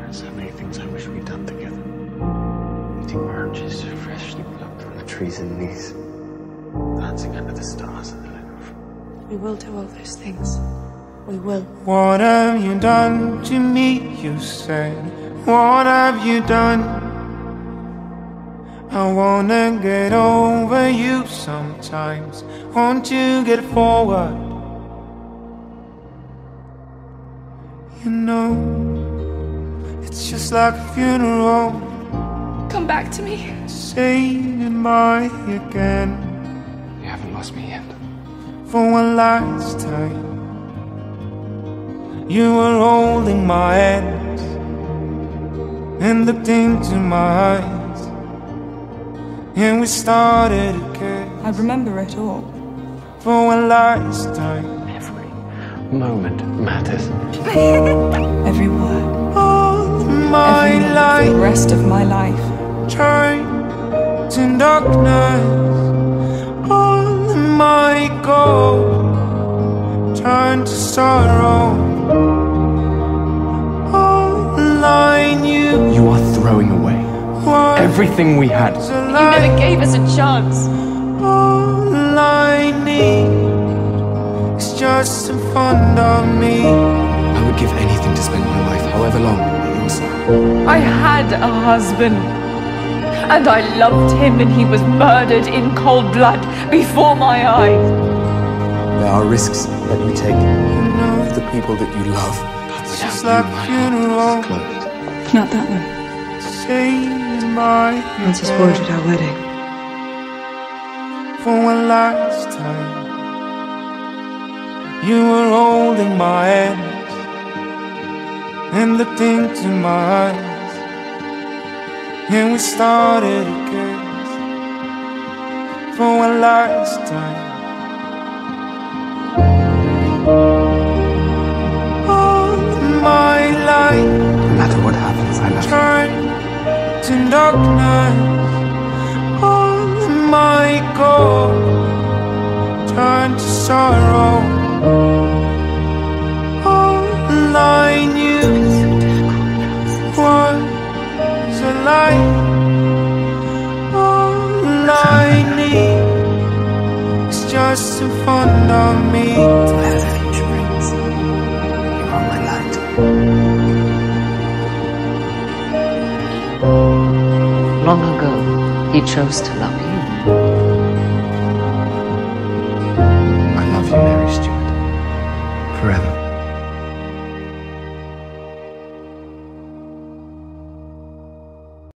So many things I wish we'd done together. Eating oranges freshly plucked from the trees in Nice. Dancing under the stars at the Louvre. We will do all those things. We will. What have you done to me, you said? What have you done? I wanna get over you sometimes. Want to get forward. You know, it's just like a funeral. Come back to me. Say goodbye again. You haven't lost me yet. For one last time. You were holding my hands and looked into my eyes, and we started again. I remember it all. For one last time. Every moment matters. Every word. All my Every moment life. for the rest of my life. Turned to darkness. All my gold turned to sorrow. All I knew. You are throwing away everything we had. You never gave us a chance. All I need is just some fun on me. I would give anything to spend my life, however long, at your side. I had a husband, and I loved him, and he was murdered in cold blood before my eyes. There are risks that you take for the people that you love. It's just like a funeral. Closed. Not that one. Say goodbye Francis again. ordered our wedding. For one last time. You were holding my hands and looked into my eyes, and we started again. For one last time. All my life. No matter what happens, I love you. Turned to darkness. All my gold turned to sorrow. All I knew was a lie. All I need is just some fun on me. Whatever the future brings, you are my light. Long ago, he chose to love you.